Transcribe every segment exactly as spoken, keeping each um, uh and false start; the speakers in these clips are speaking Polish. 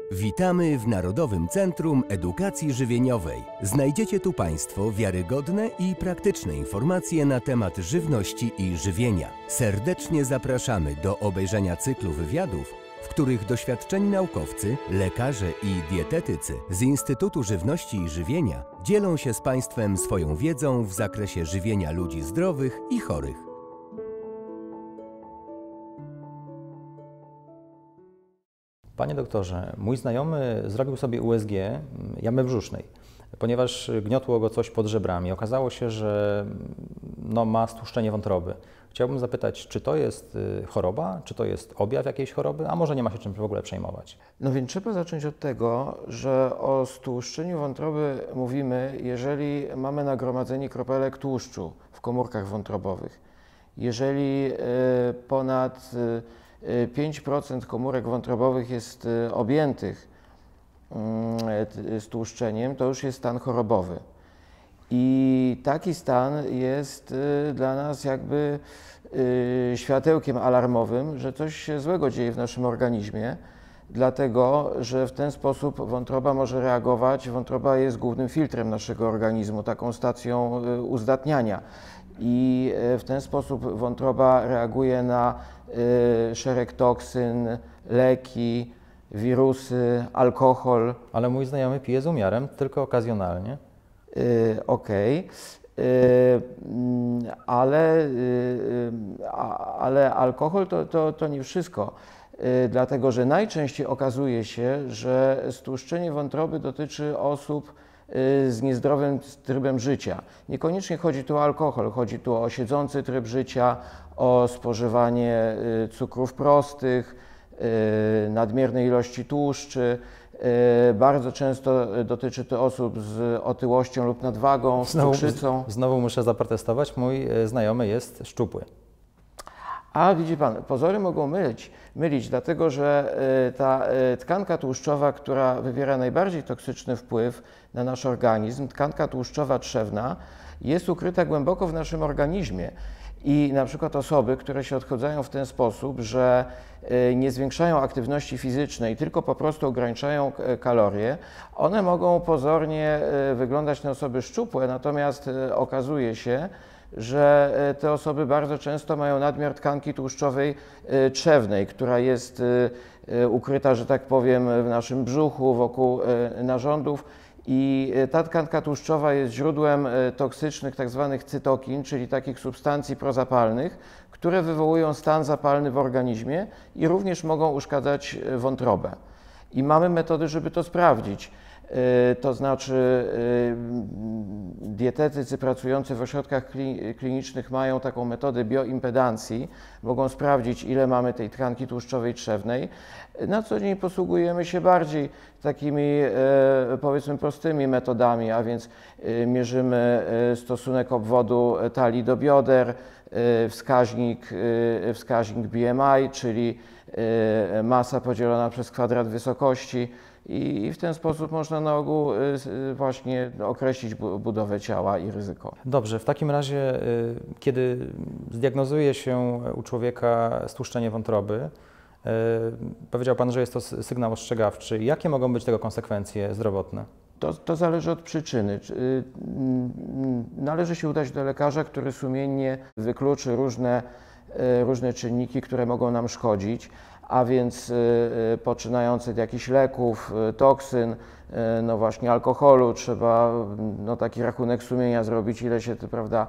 Witamy w Narodowym Centrum Edukacji Żywieniowej. Znajdziecie tu Państwo wiarygodne i praktyczne informacje na temat żywności i żywienia. Serdecznie zapraszamy do obejrzenia cyklu wywiadów, w których doświadczeni naukowcy, lekarze i dietetycy z Instytutu Żywności i Żywienia dzielą się z Państwem swoją wiedzą w zakresie żywienia ludzi zdrowych i chorych. Panie doktorze, mój znajomy zrobił sobie U S G jamy brzusznej, ponieważ gniotło go coś pod żebrami. Okazało się, że no, ma stłuszczenie wątroby. Chciałbym zapytać, czy to jest choroba, czy to jest objaw jakiejś choroby, a może nie ma się czym w ogóle przejmować? No więc trzeba zacząć od tego, że o stłuszczeniu wątroby mówimy, jeżeli mamy nagromadzenie kropelek tłuszczu w komórkach wątrobowych. Jeżeli ponad pięć procent komórek wątrobowych jest objętych stłuszczeniem, to już jest stan chorobowy. I taki stan jest dla nas jakby światełkiem alarmowym, że coś się złego dzieje w naszym organizmie, dlatego że w ten sposób wątroba może reagować. Wątroba jest głównym filtrem naszego organizmu, taką stacją uzdatniania. I w ten sposób wątroba reaguje na szereg toksyn, leki, wirusy, alkohol. Ale mój znajomy pije z umiarem, tylko okazjonalnie. Yy, Okej, okay. yy, ale, yy, ale alkohol to, to, to nie wszystko, yy, dlatego że najczęściej okazuje się, że stłuszczenie wątroby dotyczy osób z niezdrowym trybem życia. Niekoniecznie chodzi tu o alkohol, chodzi tu o siedzący tryb życia, o spożywanie cukrów prostych, nadmiernej ilości tłuszczy. Bardzo często dotyczy to osób z otyłością lub nadwagą, z cukrzycą. Znowu muszę zaprotestować, mój znajomy jest szczupły. A widzi Pan, pozory mogą mylić, mylić, dlatego że ta tkanka tłuszczowa, która wywiera najbardziej toksyczny wpływ na nasz organizm, tkanka tłuszczowa trzewna, jest ukryta głęboko w naszym organizmie. I na przykład osoby, które się odchudzają w ten sposób, że nie zwiększają aktywności fizycznej, tylko po prostu ograniczają kalorie, one mogą pozornie wyglądać na osoby szczupłe, natomiast okazuje się, że te osoby bardzo często mają nadmiar tkanki tłuszczowej trzewnej, która jest ukryta, że tak powiem, w naszym brzuchu, wokół narządów. I ta tkanka tłuszczowa jest źródłem toksycznych tak zwanych cytokin, czyli takich substancji prozapalnych, które wywołują stan zapalny w organizmie i również mogą uszkadzać wątrobę. I mamy metody, żeby to sprawdzić. To znaczy dietetycy pracujący w ośrodkach klinicznych mają taką metodę bioimpedancji, mogą sprawdzić, ile mamy tej tkanki tłuszczowej trzewnej. Na co dzień posługujemy się bardziej takimi, powiedzmy, prostymi metodami, a więc mierzymy stosunek obwodu talii do bioder, wskaźnik, wskaźnik B M I, czyli masa podzielona przez kwadrat wysokości. I w ten sposób można na ogół właśnie określić budowę ciała i ryzyko. Dobrze, w takim razie, kiedy zdiagnozuje się u człowieka stłuszczenie wątroby, powiedział Pan, że jest to sygnał ostrzegawczy. Jakie mogą być tego konsekwencje zdrowotne? To, to zależy od przyczyny. Należy się udać do lekarza, który sumiennie wykluczy różne, różne czynniki, które mogą nam szkodzić, a więc poczynając od jakichś leków, toksyn, no właśnie alkoholu, trzeba no taki rachunek sumienia zrobić, ile się, to, prawda,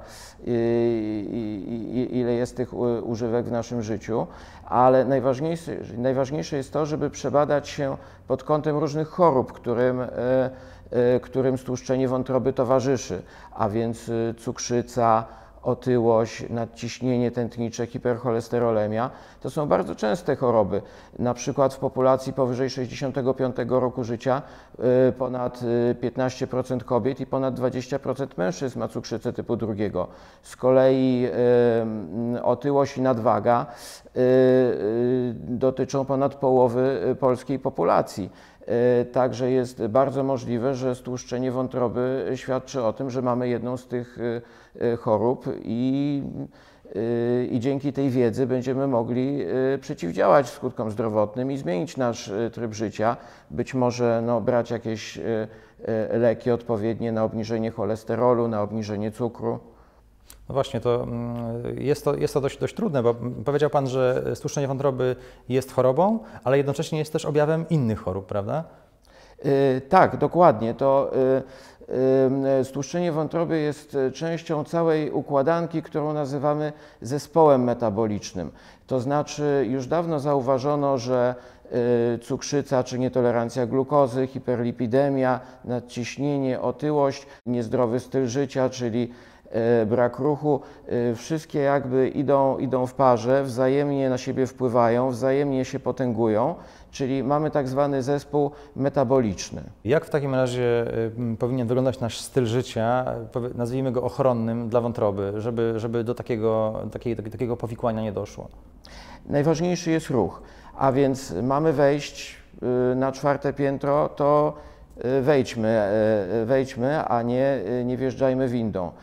ile jest tych używek w naszym życiu, ale najważniejsze, najważniejsze jest to, żeby przebadać się pod kątem różnych chorób, którym, którym stłuszczenie wątroby towarzyszy, a więc cukrzyca, otyłość, nadciśnienie tętnicze, hipercholesterolemia. To są bardzo częste choroby. Na przykład w populacji powyżej sześćdziesiątego piątego roku życia ponad piętnaście procent kobiet i ponad dwadzieścia procent mężczyzn ma cukrzycę typu drugiego. Z kolei otyłość i nadwaga dotyczą ponad połowy polskiej populacji. Także jest bardzo możliwe, że stłuszczenie wątroby świadczy o tym, że mamy jedną z tych chorób i i dzięki tej wiedzy będziemy mogli przeciwdziałać skutkom zdrowotnym i zmienić nasz tryb życia. Być może no, brać jakieś leki odpowiednie na obniżenie cholesterolu, na obniżenie cukru. No właśnie, to jest to, jest to dość, dość trudne, bo powiedział Pan, że stłuszczenie wątroby jest chorobą, ale jednocześnie jest też objawem innych chorób, prawda? Yy, tak, dokładnie. To yy, yy, stłuszczenie wątroby jest częścią całej układanki, którą nazywamy zespołem metabolicznym. To znaczy już dawno zauważono, że yy, cukrzyca czy nietolerancja glukozy, hiperlipidemia, nadciśnienie, otyłość, niezdrowy styl życia, czyli brak ruchu, wszystkie jakby idą, idą w parze, wzajemnie na siebie wpływają, wzajemnie się potęgują, czyli mamy tak zwany zespół metaboliczny. Jak w takim razie powinien wyglądać nasz styl życia, nazwijmy go ochronnym dla wątroby, żeby, żeby do takiego, takiego, takiego powikłania nie doszło? Najważniejszy jest ruch, a więc mamy wejść na czwarte piętro, to wejdźmy, wejdźmy, a nie, nie wjeżdżajmy windą.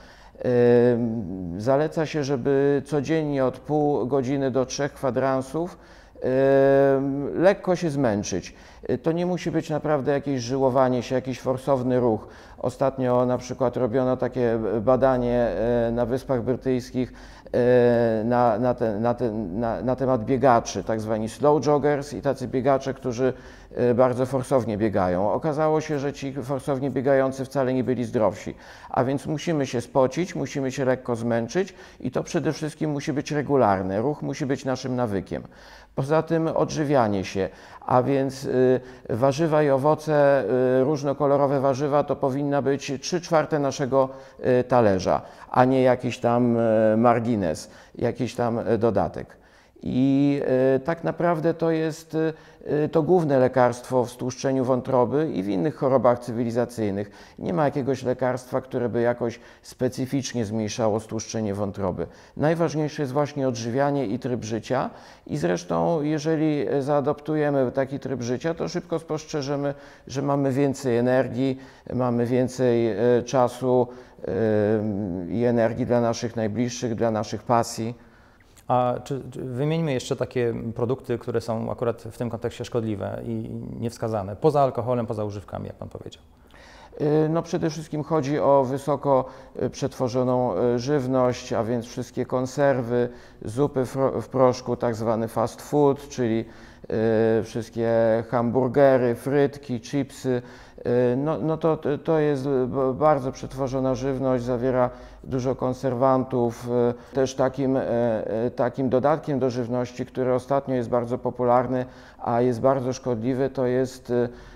Zaleca się, żeby codziennie od pół godziny do trzech kwadransów lekko się zmęczyć. To nie musi być naprawdę jakieś żyłowanie się, jakiś forsowny ruch. Ostatnio na przykład robiono takie badanie na Wyspach Brytyjskich na, na, te, na, te, na, na temat biegaczy, tak zwani slow joggers i tacy biegacze, którzy bardzo forsownie biegają. Okazało się, że ci forsownie biegający wcale nie byli zdrowsi, a więc musimy się spocić, musimy się lekko zmęczyć i to przede wszystkim musi być regularne. Ruch musi być naszym nawykiem. Poza tym odżywianie się, a więc y, warzywa i owoce, y, różnokolorowe warzywa to powinna być trzy czwarte naszego y, talerza, a nie jakiś tam y, margines, jakiś tam y, dodatek. I y, tak naprawdę to jest y, to główne lekarstwo w stłuszczeniu wątroby i w innych chorobach cywilizacyjnych. Nie ma jakiegoś lekarstwa, które by jakoś specyficznie zmniejszało stłuszczenie wątroby. Najważniejsze jest właśnie odżywianie i tryb życia i zresztą jeżeli zaadoptujemy taki tryb życia, to szybko spostrzeżemy, że mamy więcej energii, mamy więcej y, czasu y, i energii dla naszych najbliższych, dla naszych pasji. A czy, czy wymieńmy jeszcze takie produkty, które są akurat w tym kontekście szkodliwe i niewskazane, poza alkoholem, poza używkami, jak Pan powiedział? No przede wszystkim chodzi o wysoko przetworzoną żywność, a więc wszystkie konserwy, zupy w proszku, tak zwany fast food, czyli wszystkie hamburgery, frytki, chipsy. No, no to, to jest bardzo przetworzona żywność, zawiera dużo konserwantów. Też takim, takim dodatkiem do żywności, który ostatnio jest bardzo popularny, a jest bardzo szkodliwy, to jest,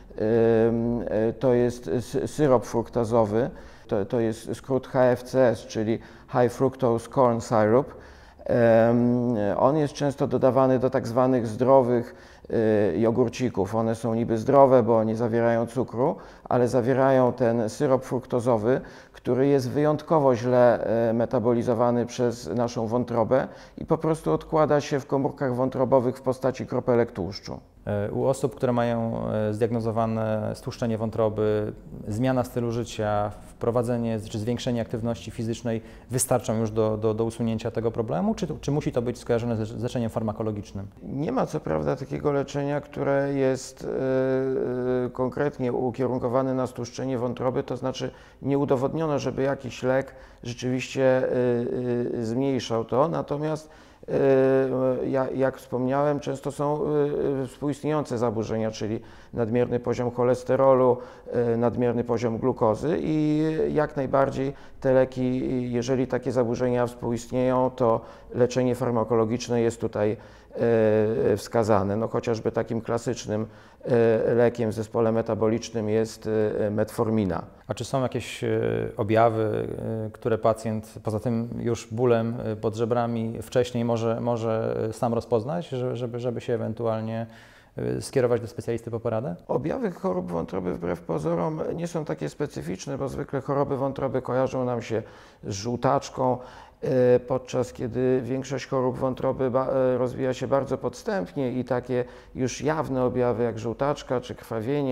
to jest syrop fruktazowy. To, to jest skrót H F C S, czyli High Fructose Corn Syrup. On jest często dodawany do tak zwanych zdrowych jogurcików. One są niby zdrowe, bo nie zawierają cukru, ale zawierają ten syrop fruktozowy, który jest wyjątkowo źle metabolizowany przez naszą wątrobę i po prostu odkłada się w komórkach wątrobowych w postaci kropelek tłuszczu. U osób, które mają zdiagnozowane stłuszczenie wątroby, zmiana stylu życia, wprowadzenie czy zwiększenie aktywności fizycznej wystarczą już do, do, do usunięcia tego problemu, czy, czy musi to być skojarzone z leczeniem farmakologicznym? Nie ma co prawda takiego leczenia, które jest yy, konkretnie ukierunkowane na stłuszczenie wątroby, to znaczy nie udowodniono, żeby jakiś lek rzeczywiście yy, yy, zmniejszał to, natomiast jak wspomniałem, często są współistniejące zaburzenia, czyli nadmierny poziom cholesterolu, nadmierny poziom glukozy i jak najbardziej te leki, jeżeli takie zaburzenia współistnieją, to leczenie farmakologiczne jest tutaj wskazane. No, chociażby takim klasycznym lekiem w zespole metabolicznym jest metformina. A czy są jakieś objawy, które pacjent poza tym już bólem pod żebrami wcześniej może, może sam rozpoznać, żeby, żeby się ewentualnie skierować do specjalisty po poradę? Objawy chorób wątroby wbrew pozorom nie są takie specyficzne, bo zwykle choroby wątroby kojarzą nam się z żółtaczką, podczas kiedy większość chorób wątroby rozwija się bardzo podstępnie i takie już jawne objawy jak żółtaczka, czy krwawienie,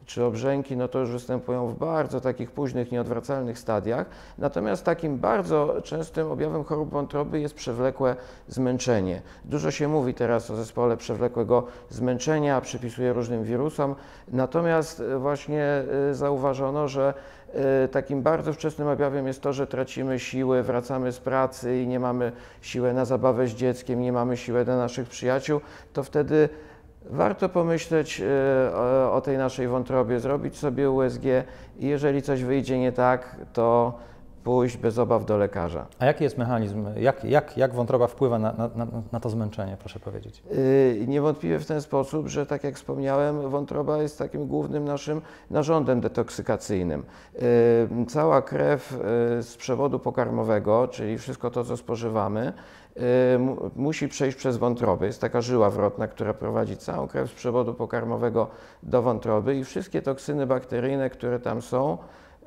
czy obrzęki, no to już występują w bardzo takich późnych, nieodwracalnych stadiach. Natomiast takim bardzo częstym objawem chorób wątroby jest przewlekłe zmęczenie. Dużo się mówi teraz o zespole przewlekłego zmęczenia, przypisuje różnym wirusom. Natomiast właśnie zauważono, że takim bardzo wczesnym objawem jest to, że tracimy siły, wracamy z pracy i nie mamy siły na zabawę z dzieckiem, nie mamy siły dla naszych przyjaciół, to wtedy warto pomyśleć o tej naszej wątrobie, zrobić sobie U S G i jeżeli coś wyjdzie nie tak, to pójść bez obaw do lekarza. A jaki jest mechanizm? Jak, jak, jak wątroba wpływa na, na, na to zmęczenie, proszę powiedzieć? Yy, niewątpliwie w ten sposób, że tak jak wspomniałem, wątroba jest takim głównym naszym narządem detoksykacyjnym. Yy, cała krew yy, z przewodu pokarmowego, czyli wszystko to, co spożywamy, yy, musi przejść przez wątrobę. Jest taka żyła wrotna, która prowadzi całą krew z przewodu pokarmowego do wątroby i wszystkie toksyny bakteryjne, które tam są,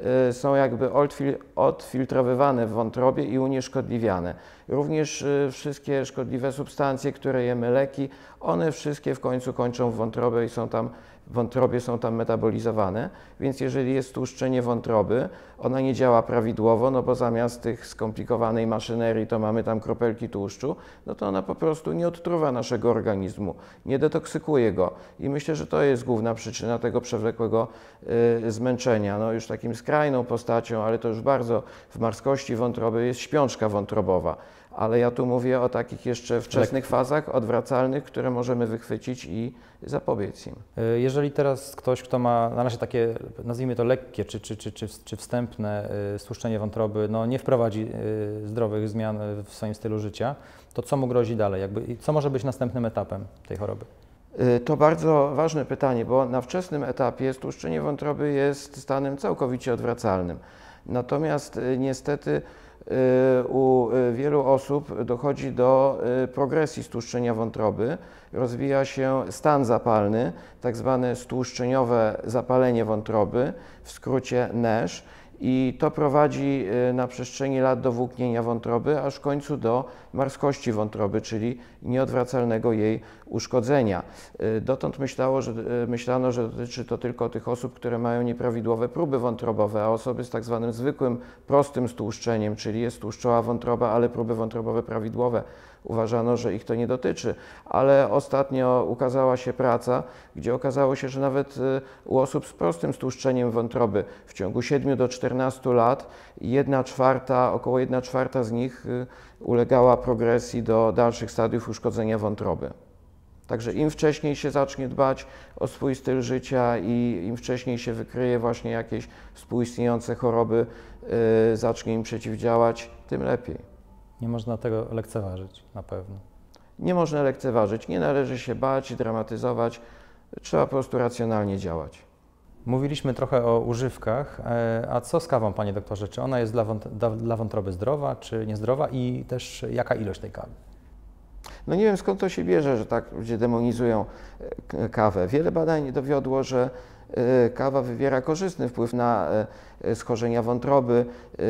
są jakby odfiltrowywane w wątrobie i unieszkodliwiane. Również wszystkie szkodliwe substancje, które jemy, leki, one wszystkie w końcu kończą w wątrobie i są tam, w wątrobie są tam metabolizowane. Więc jeżeli jest tłuszczenie wątroby, ona nie działa prawidłowo, no bo zamiast tych skomplikowanej maszynerii to mamy tam kropelki tłuszczu, no to ona po prostu nie odtruwa naszego organizmu, nie detoksykuje go. I myślę, że to jest główna przyczyna tego przewlekłego y, zmęczenia. No już takim skrajną postacią, ale to już bardzo w marskości wątroby jest śpiączka wątrobowa. Ale ja tu mówię o takich jeszcze wczesnych fazach odwracalnych, które możemy wychwycić i zapobiec im. Jeżeli teraz ktoś, kto ma na razie takie, nazwijmy to lekkie czy, czy, czy, czy, czy wstępne stłuszczenie wątroby, no nie wprowadzi zdrowych zmian w swoim stylu życia, to co mu grozi dalej? Jakby, co może być następnym etapem tej choroby? To bardzo ważne pytanie, bo na wczesnym etapie stłuszczenie wątroby jest stanem całkowicie odwracalnym. Natomiast niestety u wielu osób dochodzi do progresji stłuszczenia wątroby, rozwija się stan zapalny, tak zwane stłuszczeniowe zapalenie wątroby, w skrócie NASH, i to prowadzi na przestrzeni lat do włóknienia wątroby, aż w końcu do marskości wątroby, czyli nieodwracalnego jej uszkodzenia. Dotąd myślało, że, myślano, że dotyczy to tylko tych osób, które mają nieprawidłowe próby wątrobowe, a osoby z tak zwanym zwykłym, prostym stłuszczeniem, czyli jest tłuszczowa wątroba, ale próby wątrobowe prawidłowe, uważano, że ich to nie dotyczy, ale ostatnio ukazała się praca, gdzie okazało się, że nawet u osób z prostym stłuszczeniem wątroby w ciągu siedmiu do czternastu lat jedna czwarta, około jedna czwarta z nich ulegała progresji do dalszych stadiów uszkodzenia wątroby. Także im wcześniej się zacznie dbać o swój styl życia i im wcześniej się wykryje właśnie jakieś współistniejące choroby, yy, zacznie im przeciwdziałać, tym lepiej. Nie można tego lekceważyć, na pewno. Nie można lekceważyć, nie należy się bać, dramatyzować, trzeba po prostu racjonalnie działać. Mówiliśmy trochę o używkach, a co z kawą, panie doktorze? Czy ona jest dla, wąt- dla wątroby zdrowa, czy niezdrowa i też jaka ilość tej kawy? No nie wiem, skąd to się bierze, że tak ludzie demonizują kawę. Wiele badań dowiodło, że kawa wywiera korzystny wpływ na schorzenia wątroby,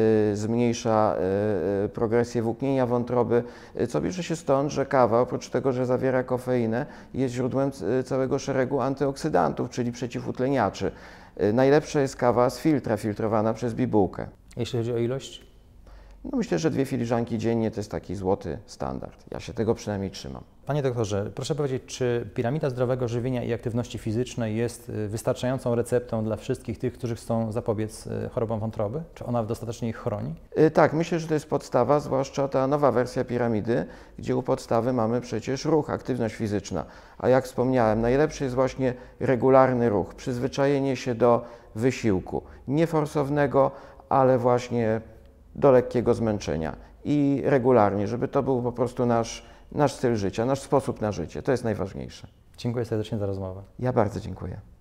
zmniejsza progresję włóknienia wątroby, co bierze się stąd, że kawa, oprócz tego, że zawiera kofeinę, jest źródłem całego szeregu antyoksydantów, czyli przeciwutleniaczy. Najlepsza jest kawa z filtra, filtrowana przez bibułkę. Jeśli chodzi o ilość? No myślę, że dwie filiżanki dziennie to jest taki złoty standard. Ja się tego przynajmniej trzymam. Panie doktorze, proszę powiedzieć, czy piramida zdrowego żywienia i aktywności fizycznej jest wystarczającą receptą dla wszystkich tych, którzy chcą zapobiec chorobom wątroby? Czy ona dostatecznie ich chroni? Tak, myślę, że to jest podstawa, zwłaszcza ta nowa wersja piramidy, gdzie u podstawy mamy przecież ruch, aktywność fizyczna. A jak wspomniałem, najlepszy jest właśnie regularny ruch, przyzwyczajenie się do wysiłku, nieforsownego, ale właśnie do lekkiego zmęczenia i regularnie, żeby to był po prostu nasz, nasz styl życia, nasz sposób na życie. To jest najważniejsze. Dziękuję serdecznie za rozmowę. Ja bardzo dziękuję.